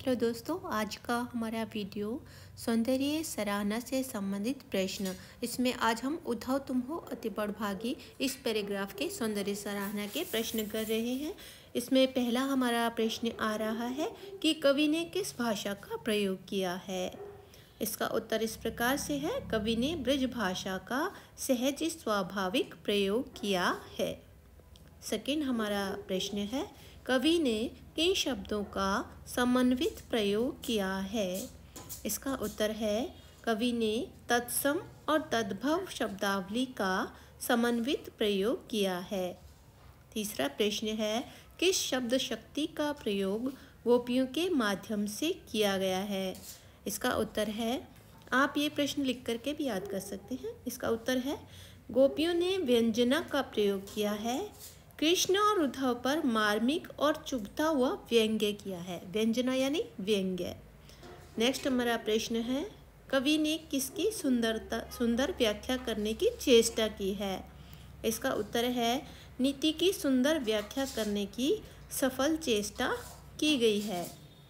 Hello दोस्तों, आज का हमारा वीडियो सौंदर्य सराहना से संबंधित प्रश्न। इसमें आज हम उद्धव तुम हो अति बड़भागी इस पैराग्राफ के सौंदर्य सराहना के प्रश्न कर रहे हैं। इसमें पहला हमारा प्रश्न आ रहा है कि कवि ने किस भाषा का प्रयोग किया है। इसका उत्तर इस प्रकार से है, कवि ने ब्रज भाषा का सहज स्वाभाविक प्रयोग किया है। सेकंड हमारा प्रश्न है, कवि ने किन शब्दों का समन्वित प्रयोग किया है। इसका उत्तर है, कवि ने तत्सम और तद्भव शब्दावली का समन्वित प्रयोग किया है। तीसरा प्रश्न है, किस शब्द शक्ति का प्रयोग गोपियों के माध्यम से किया गया है। इसका उत्तर है, आप ये प्रश्न लिख करके भी याद कर सकते हैं। इसका उत्तर है, गोपियों ने व्यंजना का प्रयोग किया है। कृष्ण और उद्धव पर मार्मिक और चुभता हुआ व्यंग्य किया है। व्यंजना यानी व्यंग्य। नेक्स्ट हमारा प्रश्न है, कवि ने किसकी सुंदर व्याख्या करने की चेष्टा की है। इसका उत्तर है, नीति की सुंदर व्याख्या करने की सफल चेष्टा की गई है।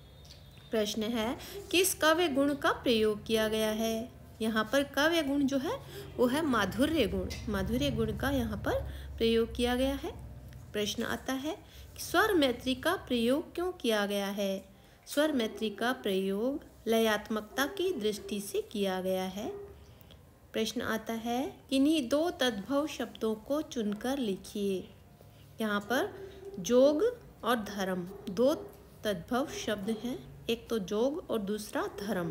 प्रश्न है, किस काव्य गुण का प्रयोग किया गया है। यहाँ पर काव्य गुण जो है वो है माधुर्य गुण। माधुर्य गुण का यहाँ पर प्रयोग किया गया है। प्रश्न आता है, स्वर मैत्री का प्रयोग क्यों किया गया है। स्वर मैत्री का प्रयोग लयात्मकता की दृष्टि से किया गया है। प्रश्न आता है, किन्हीं दो तद्भव शब्दों को चुनकर लिखिए। यहाँ पर जोग और धर्म दो तद्भव शब्द हैं, एक तो जोग और दूसरा धर्म।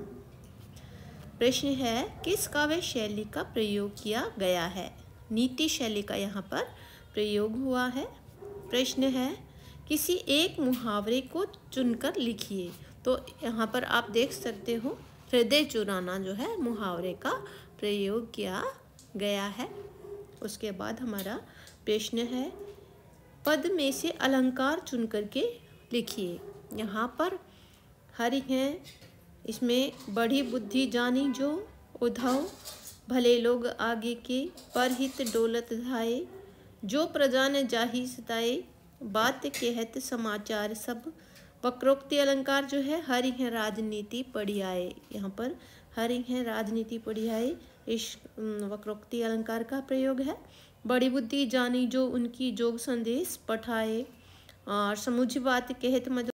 प्रश्न है, किस काव्य शैली का प्रयोग किया गया है। नीति शैली का यहाँ पर प्रयोग हुआ है। प्रश्न है, किसी एक मुहावरे को चुनकर लिखिए। तो यहाँ पर आप देख सकते हो, हृदय चुराना जो है मुहावरे का प्रयोग किया गया है। उसके बाद हमारा प्रश्न है, पद में से अलंकार चुन करके लिखिए। यहाँ पर हरि हैं, इसमें बड़ी बुद्धि जानी जो उद्धव, भले लोग आगे के परहित डोलत धाये, जो प्रजा ने जाहि सताए, बात कहत समाचार सब। वक्रोक्ति अलंकार जो है, हरि हैं राजनीति पढ़ियाए। यहाँ पर हरि हैं राजनीति पढ़ियाए इस वक्रोक्ति अलंकार का प्रयोग है। बड़ी बुद्धि जानी जो उनकी जोग संदेश पठाए, और समुझ बात कहत